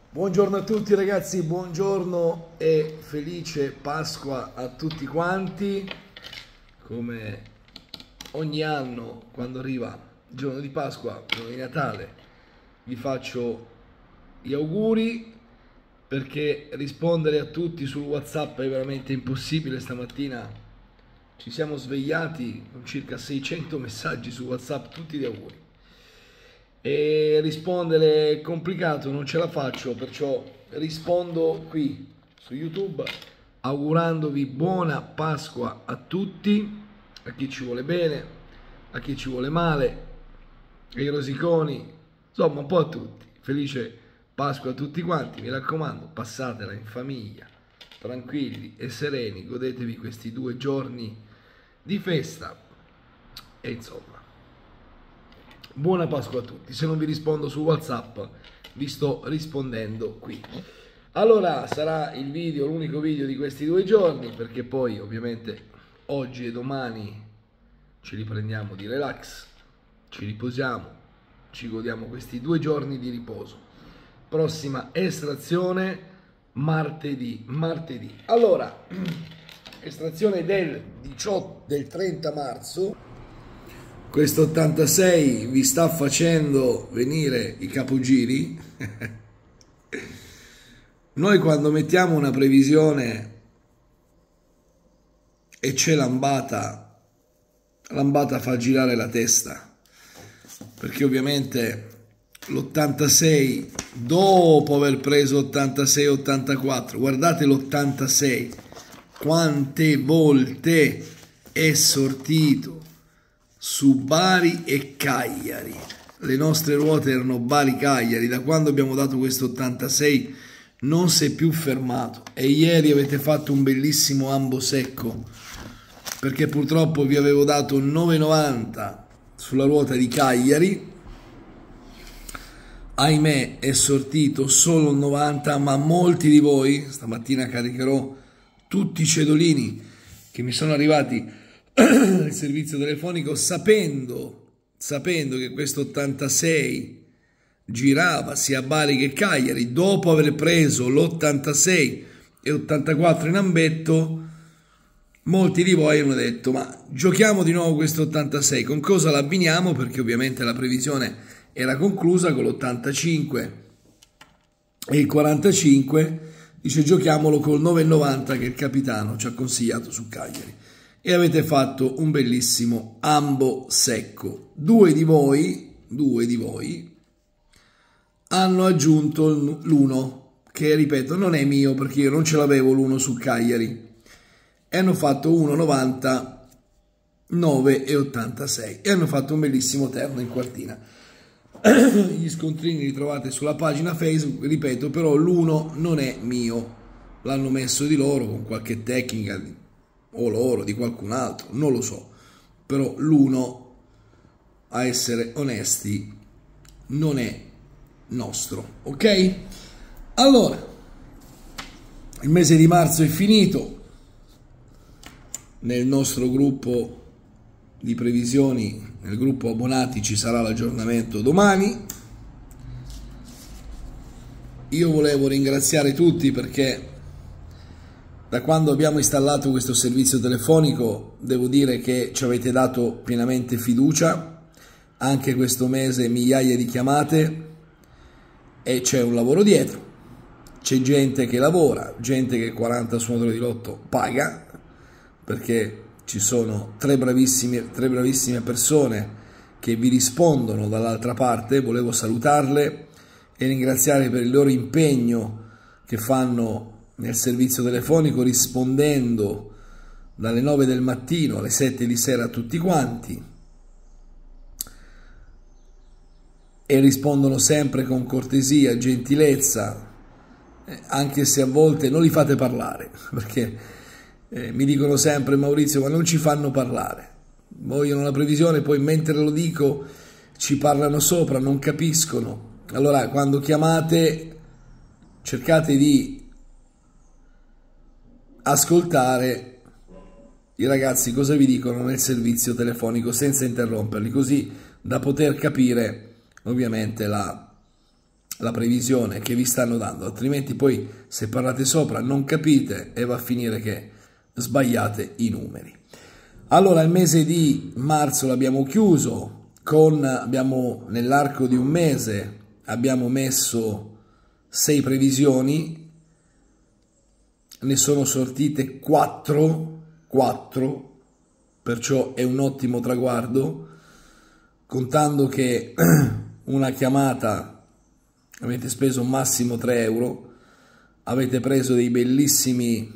Buongiorno a tutti ragazzi, buongiorno e felice Pasqua a tutti quanti. Come ogni anno quando arriva il giorno di Pasqua, il giorno di Natale, vi faccio gli auguri, perché rispondere a tutti sul WhatsApp è veramente impossibile. Stamattina ci siamo svegliati con circa 600 messaggi su WhatsApp, tutti di auguri. E rispondere è complicato, non ce la faccio, perciò rispondo qui su YouTube augurandovi buona Pasqua a tutti, a chi ci vuole bene, a chi ci vuole male, ai rosiconi, insomma un po' a tutti. Felice Pasqua a tutti quanti, mi raccomando, passatela in famiglia, tranquilli e sereni, godetevi questi 2 giorni di festa e insomma. Buona Pasqua a tutti. Se non vi rispondo su WhatsApp, vi sto rispondendo qui. Allora, sarà il video, l'unico video di questi 2 giorni, perché poi ovviamente oggi e domani ci riprendiamo di relax, ci riposiamo, ci godiamo questi 2 giorni di riposo. Prossima estrazione martedì. Allora, estrazione del 30 marzo. Questo 86 vi sta facendo venire i capogiri. Noi quando mettiamo una previsione e c'è l'ambata fa girare la testa, perché ovviamente l'86, dopo aver preso 86-84, guardate l'86 quante volte è sortito su Bari e Cagliari. Le nostre ruote erano Bari-Cagliari. Da quando abbiamo dato questo 86 non si è più fermato, e ieri avete fatto un bellissimo ambo secco, perché purtroppo vi avevo dato 9,90 sulla ruota di Cagliari. Ahimè è sortito solo il 90, ma molti di voi, stamattina caricherò tutti i cedolini che mi sono arrivati il servizio telefonico, sapendo che questo 86 girava sia a Bari che Cagliari, dopo aver preso l'86 e 84 in ambetto. Molti di voi hanno detto: ma giochiamo di nuovo questo 86, con cosa l'abbiniamo? Perché ovviamente la previsione era conclusa con l'85 e il 45, dice giochiamolo col 9,90 che il capitano ci ha consigliato su Cagliari. E avete fatto un bellissimo ambo secco. Due di voi hanno aggiunto l'1, che ripeto non è mio, perché io non ce l'avevo l'1 su Cagliari, e hanno fatto 1,90, 9,86 e hanno fatto un bellissimo terno in quartina. Gli scontrini li trovate sulla pagina Facebook, ripeto, però l'1 non è mio, l'hanno messo di loro con qualche tecnica o loro, di qualcun altro, non lo so, però l'1, a essere onesti, non è nostro, ok? Allora, il mese di marzo è finito. Nel nostro gruppo di previsioni, nel gruppo abbonati, ci sarà l'aggiornamento domani. Io volevo ringraziare tutti, perché da quando abbiamo installato questo servizio telefonico devo dire che ci avete dato pienamente fiducia. Anche questo mese migliaia di chiamate, e c'è un lavoro dietro, c'è gente che lavora, gente che 40 suonatori di lotto paga, perché ci sono tre bravissime persone che vi rispondono dall'altra parte. Volevo salutarle e ringraziare per il loro impegno che fanno nel servizio telefonico, rispondendo dalle 9 del mattino alle 7 di sera a tutti quanti, e rispondono sempre con cortesia, gentilezza, anche se a volte non li fate parlare, perché mi dicono sempre: Maurizio, ma non ci fanno parlare, vogliono la previsione, poi mentre lo dico ci parlano sopra, non capiscono. Allora, quando chiamate, cercate di ascoltare i ragazzi cosa vi dicono nel servizio telefonico senza interromperli, così da poter capire ovviamente la previsione che vi stanno dando, altrimenti poi se parlate sopra non capite e va a finire che sbagliate i numeri. Allora il mese di marzo l'abbiamo chiuso, nell'arco di un mese abbiamo messo 6 previsioni, ne sono sortite 4, perciò è un ottimo traguardo, contando che una chiamata avete speso massimo 3 euro, avete preso dei bellissimi,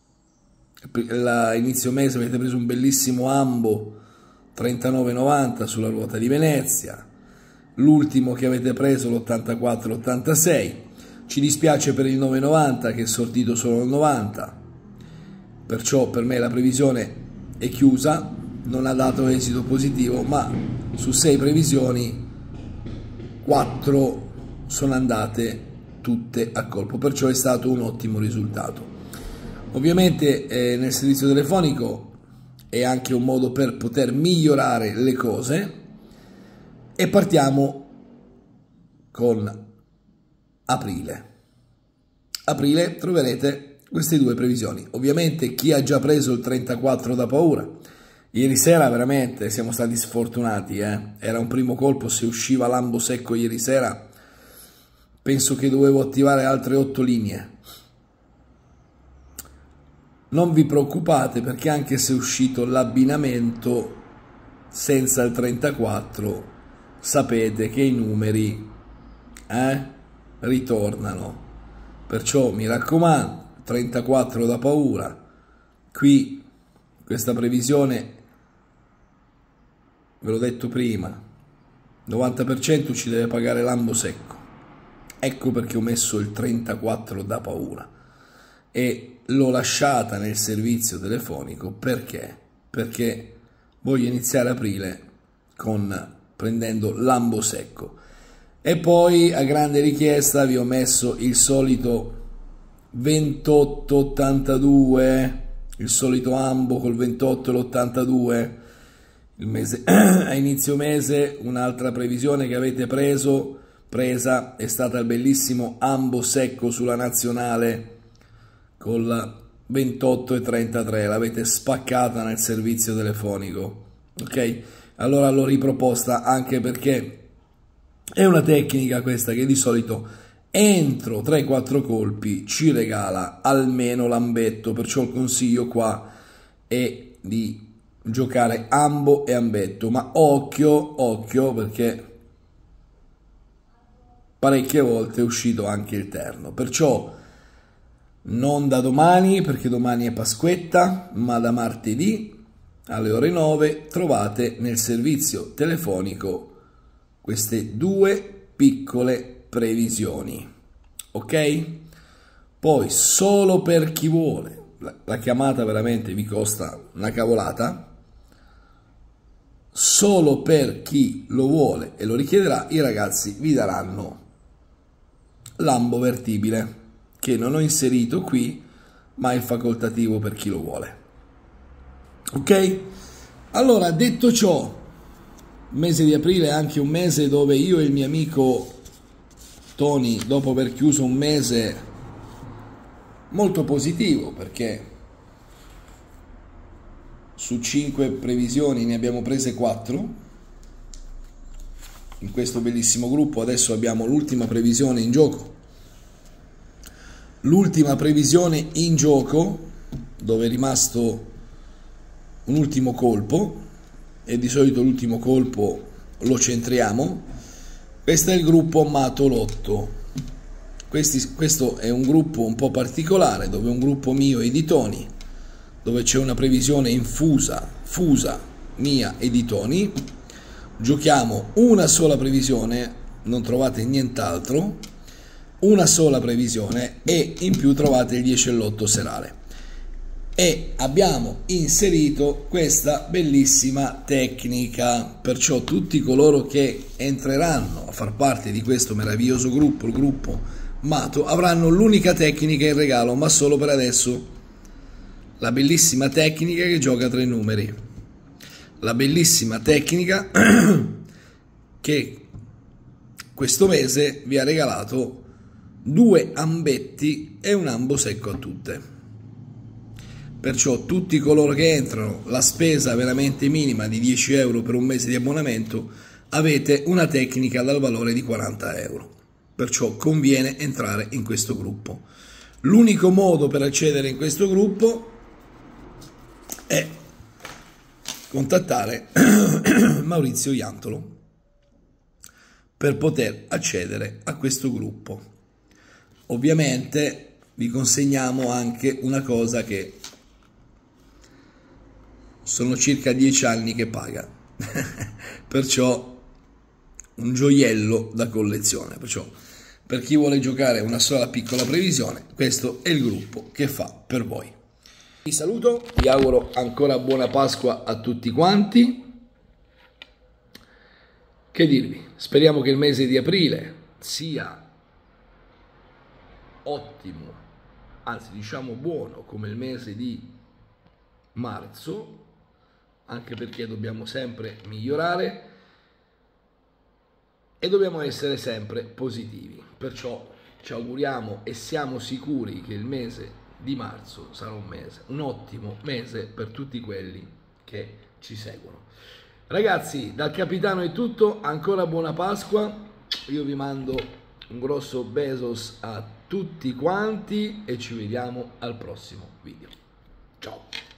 inizio mese avete preso un bellissimo ambo 39,90 sulla ruota di Venezia, l'ultimo che avete preso l'84,86, ci dispiace per il 9,90 che è sortito solo il 90, perciò per me la previsione è chiusa, non ha dato esito positivo, ma su 6 previsioni 4 sono andate tutte a colpo, perciò è stato un ottimo risultato. Ovviamente nel servizio telefonico è anche un modo per poter migliorare le cose, e partiamo con aprile. Aprile troverete queste 2 previsioni. Ovviamente chi ha già preso il 34 da paura, ieri sera veramente siamo stati sfortunati, era un primo colpo, se usciva lambo secco ieri sera penso che dovevo attivare altre 8 linee. Non vi preoccupate, perché anche se è uscito l'abbinamento senza il 34 sapete che i numeri ritornano, perciò mi raccomando, 34 da paura. Qui questa previsione, ve l'ho detto prima, 90% ci deve pagare lambo secco. Ecco perché ho messo il 34 da paura e l'ho lasciata nel servizio telefonico. Perché voglio iniziare aprile prendendo lambo secco. E poi a grande richiesta vi ho messo il solito 28,82, il solito ambo col 28 e l'82. Il mese, a inizio mese un'altra previsione che avete presa è stata il bellissimo ambo secco sulla nazionale col 28,33, l'avete spaccata nel servizio telefonico, ok? Allora l'ho riproposta, anche perché è una tecnica questa che di solito entro 3-4 colpi ci regala almeno l'ambetto, perciò il consiglio qua è di giocare ambo e ambetto, ma occhio perché parecchie volte è uscito anche il terno, perciò non da domani, perché domani è Pasquetta, ma da martedì alle ore 9 trovate nel servizio telefonico queste 2 piccole previsioni, ok? Poi solo per chi vuole, la chiamata veramente vi costa una cavolata, solo per chi lo vuole e lo richiederà i ragazzi vi daranno l'ambo vertibile, che non ho inserito qui, ma è facoltativo per chi lo vuole, ok? Allora, detto ciò, il mese di aprile è anche un mese dove io e il mio amico Tony, dopo aver chiuso un mese molto positivo, perché su 5 previsioni ne abbiamo prese 4 in questo bellissimo gruppo. Adesso abbiamo l'ultima previsione in gioco, dove è rimasto un ultimo colpo, e di solito l'ultimo colpo lo centriamo. Questo è il gruppo Mato Lotto. Questo è un gruppo un po' particolare, dove è un gruppo mio e di Tony, dove c'è una previsione fusa mia e di Tony. Giochiamo una sola previsione, non trovate nient'altro, una sola previsione, e in più trovate il 10 all'otto serale. E abbiamo inserito questa bellissima tecnica, perciò tutti coloro che entreranno a far parte di questo meraviglioso gruppo, il gruppo Mato, avranno l'unica tecnica in regalo, ma solo per adesso, la bellissima tecnica che gioca 3 numeri, la bellissima tecnica che questo mese vi ha regalato 2 ambetti e un ambo secco a tutte. Perciò tutti coloro che entrano, la spesa veramente minima di 10 euro per un mese di abbonamento, avete una tecnica dal valore di 40 euro. Perciò conviene entrare in questo gruppo. L'unico modo per accedere in questo gruppo è contattare Maurizio Iantolo per poter accedere a questo gruppo. Ovviamente vi consegniamo anche una cosa che sono circa 10 anni che paga, perciò un gioiello da collezione. Perciò per chi vuole giocare una sola piccola previsione, questo è il gruppo che fa per voi. Vi saluto, vi auguro ancora buona Pasqua a tutti quanti. Che dirvi, speriamo che il mese di aprile sia ottimo, anzi diciamo buono come il mese di marzo, anche perché dobbiamo sempre migliorare e dobbiamo essere sempre positivi. Perciò ci auguriamo e siamo sicuri che il mese di marzo sarà un ottimo mese per tutti quelli che ci seguono. Ragazzi, dal capitano è tutto, ancora buona Pasqua, io vi mando un grosso besos a tutti quanti e ci vediamo al prossimo video. Ciao!